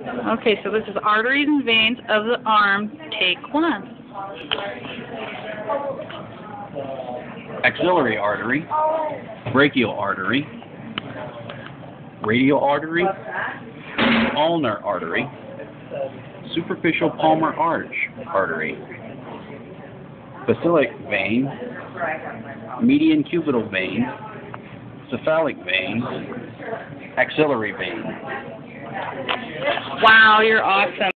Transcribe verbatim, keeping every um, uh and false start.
Okay, so this is arteries and veins of the arm, take one. Axillary artery, brachial artery, radial artery, ulnar artery, superficial palmar arch artery, basilic vein, median cubital vein, cephalic vein, axillary vein. Wow, you're awesome.